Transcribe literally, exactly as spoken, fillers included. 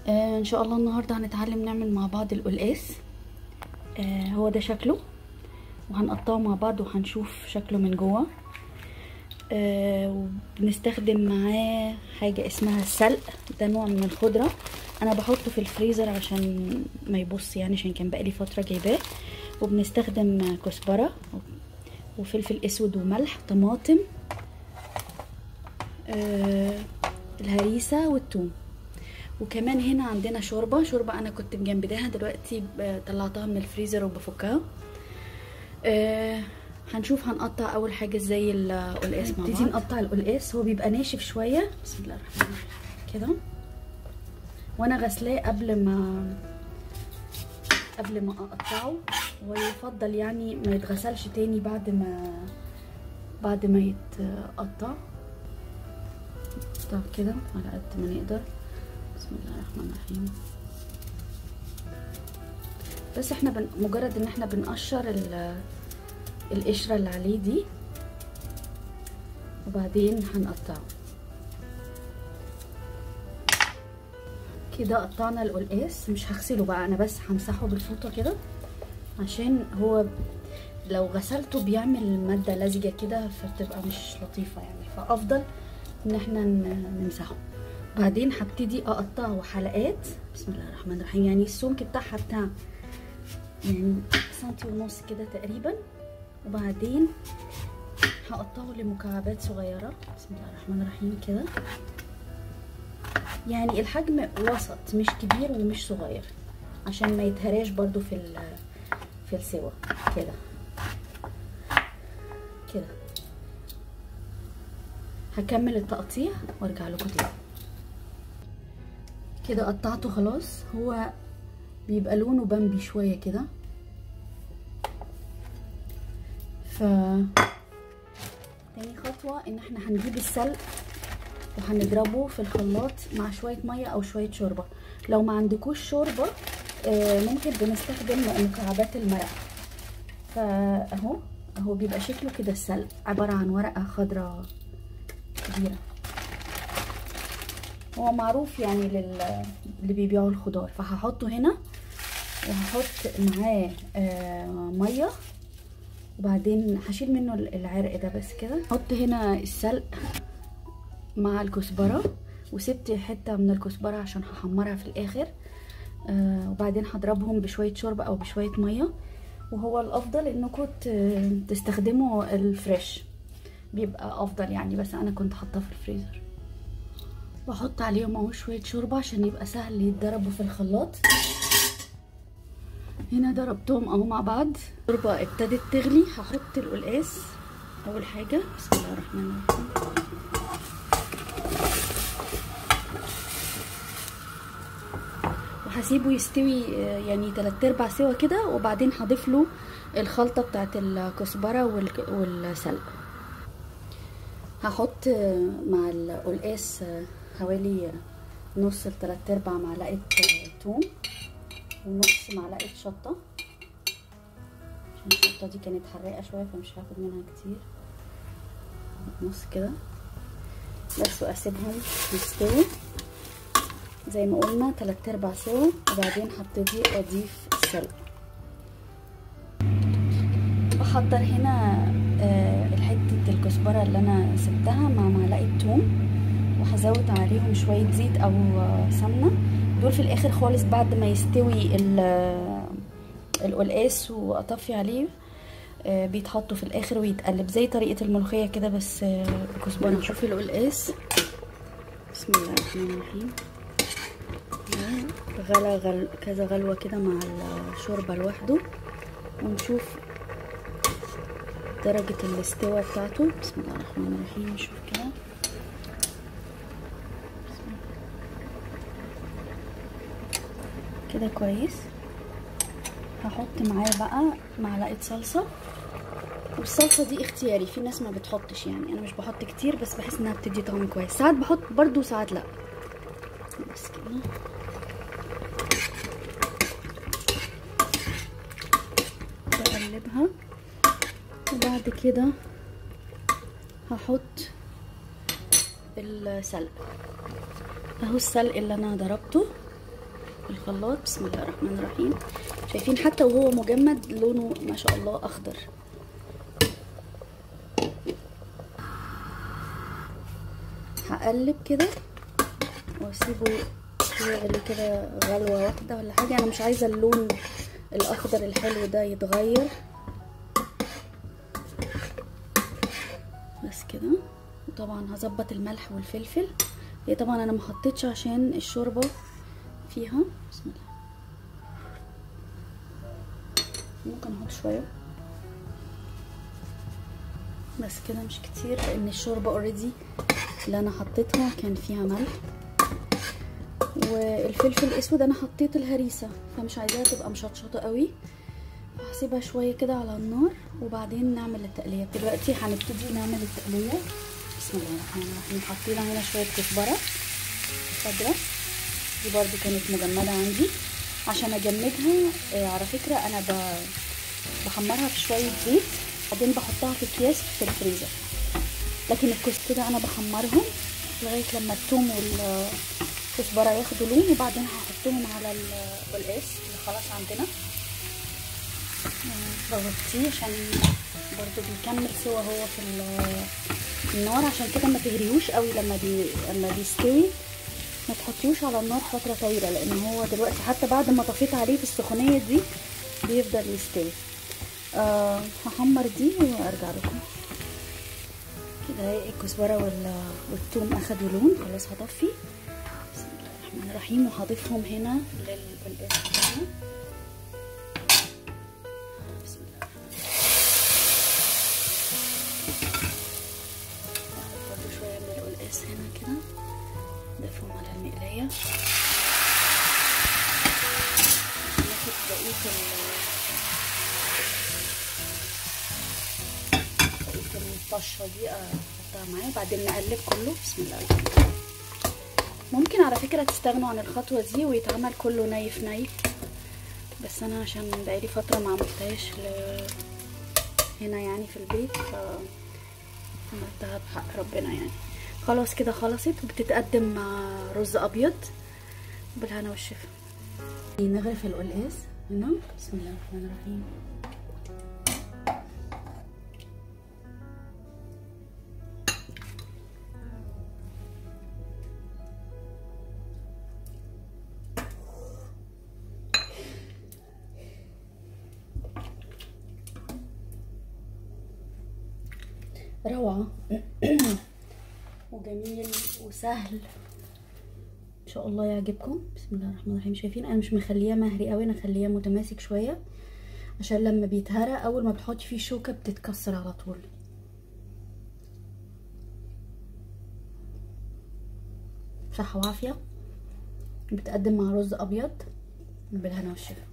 آه ان شاء الله النهارده هنتعلم نعمل مع بعض القلقاس. آه هو ده شكله، وهنقطعه مع بعض وهنشوف شكله من جوه. آه وبنستخدم معاه حاجه اسمها السلق، ده نوع من الخضره. انا بحطه في الفريزر عشان ما يبص، يعني عشان كان بقالي فتره جايباه. وبنستخدم كزبره وفلفل اسود وملح، طماطم، آه الهريسه والثوم. وكمان هنا عندنا شوربه شوربه انا كنت مجمداها دلوقتي، طلعتها من الفريزر وبفكها. آه هنشوف هنقطع اول حاجه ازاي القلقاس مع بعض. نبتدي نقطع القلقاس، هو بيبقى ناشف شويه. بسم الله الرحمن الرحيم كده، وانا غسلاه قبل ما قبل ما اقطعه، ويفضل يعني ما يتغسلش تاني بعد ما بعد ما يتقطع. نقطع كده على قد ما نقدر. بسم الله الرحمن الرحيم. بس احنا بن... مجرد ان احنا بنقشر ال... القشره اللي عليه دي، وبعدين هنقطعه كده. قطعنا القلقاس، مش هغسله بقى انا، بس همسحه بالفوطه كده، عشان هو لو غسلته بيعمل ماده لزجه كده فبتبقى مش لطيفه يعني، فافضل ان احنا نمسحه. بعدين هبتدي اقطعه حلقات. بسم الله الرحمن الرحيم. يعني السمك بتاعها بتاع يعني سنتي ونص كده تقريبا، وبعدين هقطعه لمكعبات صغيره. بسم الله الرحمن الرحيم كده، يعني الحجم وسط، مش كبير ومش صغير، عشان ما يتهراش برضو في في السوا كده كده. هكمل التقطيع وارجع لكم تاني. كده قطعته خلاص، هو بيبقى لونه بامبي شويه كده. ف تاني خطوه ان احنا هنجيب السلق وهنضربه في الخلاط مع شويه ميه او شويه شوربه. لو ما عندكوش شوربه ممكن بنستخدم مكعبات المرق. فاهو اهو بيبقى شكله كده السلق، عباره عن ورقه خضراء كبيره. هو معروف يعني لل... اللي بيبيعوا الخضار. فهحطه هنا، وهحط معاه آه ميه، وبعدين هشيل منه العرق ده بس كده. احط هنا السلق مع الكزبره، وسبت حته من الكزبره عشان هحمرها في الاخر. آه وبعدين هضربهم بشويه شوربه او بشويه ميه. وهو الافضل انكم تستخدموا الفريش، بيبقى افضل يعني، بس انا كنت حاطاه في الفريزر. واحط عليهم اهو شويه شوربه عشان يبقى سهل يتضربوا في الخلاط. هنا ضربتهم اهو مع بعض. الشوربه ابتدت تغلي، هحط القلقاس اول حاجه. بسم الله الرحمن الرحيم. وهسيبه يستوي يعني تلات ارباع سوا كده، وبعدين هضيف له الخلطه بتاعت الكزبره والسلق. هحط مع القلقاس حوالي نص لتلات ارباع معلقه ثوم، ونص معلقه شطه، عشان الشطه دي كانت حراقه شويه فمش هاخد منها كتير. نص كده بس، واسيبهم يستووا زي ما قلنا تلات ارباع سوا. وبعدين هبتدي اضيف السلق. بحضر هنا حته الكزبره اللي انا سبتها مع معلقه ثوم، وهزود عليهم شويه زيت او سمنه. دول في الاخر خالص بعد ما يستوي القلقاس واطفي عليه، بيتحطوا في الاخر ويتقلب زي طريقه الملوخيه كده، بس بكزبره. نشوف القلقاس. بسم الله الرحمن الرحيم. غلى غل... كذا غلوه كده مع الشوربه لوحده، ونشوف درجه الاستواء بتاعته. بسم الله الرحمن الرحيم. نشوف كده كده كويس. هحط معاه بقى معلقه صلصه، والصلصه دي اختياري، في ناس ما بتحطش، يعني انا مش بحط كتير، بس بحس انها بتدي طعم كويس. ساعات بحط برضو ساعات لا. بس كده بقلبها. وبعد كده هحط السلق اهو، السلق اللي انا ضربته في الخلاط. بسم الله الرحمن الرحيم. شايفين حتى وهو مجمد لونه ما شاء الله اخضر. هقلب كده واسيبه يغلي كده غلوه واحده ولا حاجه. انا مش عايزه اللون الاخضر الحلو ده يتغير بس كده. وطبعا هظبط الملح والفلفل. هي طبعا انا ما حطيتش عشان الشوربه فيها. بسم الله. ممكن احط شويه بس كده مش كتير، لان الشوربه اوريدي اللي انا حطيتها كان فيها ملح. والفلفل الاسود انا حطيت الهريسه فمش عايزاها تبقى مشطشطه قوي، هسيبها شويه كده على النار وبعدين نعمل التقليه. دلوقتي هنبتدي نعمل التقليه. بسم الله الرحمن الرحيم. حطينا هنا شويه كزبره خضراء، دي برده كانت مجمده عندي عشان اجمدها. آه على فكره انا بحمرها في شويه زيت بعدين بحطها في اكياس في الفريزر، لكن الكوس كده انا بحمرهم لغايه لما الثوم والكزبره ياخدوا لون وبعدين هحطهم على القلقاس اللي خلاص عندنا. بغطيه عشان برضو بيكمل سوا هو في النار، عشان كده ما تهريهوش قوي لما بي لما بيستوي. ما تحطيهوش على النار فتره طويله، لان هو دلوقتي حتى بعد ما طفيت عليه في السخونيه دي بيفضل يستوي. أه هحمر دي وارجع لكم. كده الكزبره والثوم اخدوا لون خلاص. هطفي. بسم الله الرحمن الرحيم. وهضيفهم هنا للقلقاس بتاعنا. بسم الله الرحمن الرحيم. هاخد برضه شويه من القلقاس هنا كده اضيفهم على المقلايه. ناخد بقيه الطشه دي احطها معايا بعدين نقلب كله. بسم الله الرحمن الرحيم. ممكن على فكره تستغنوا عن الخطوه دي ويتعمل كله نايف نايف، بس انا عشان بقالي فتره ما عملتهاش ل... هنا يعني في البيت ف عملتها بحق ربنا يعني. خلاص كده خلصت وبتتقدم مع رز ابيض بالهنا والشفا. نغرف القلقاس هنا. بسم الله الرحمن الرحيم. روعة وجميل وسهل ان شاء الله يعجبكم. بسم الله الرحمن الرحيم. شايفين انا مش مخليه مهري قوي، انا مخليه متماسك شويه عشان لما بيتهرى اول ما بتحطي فيه شوكه بتتكسر على طول. صحه وعافيه. بتقدم مع رز ابيض بالهنا والشفا.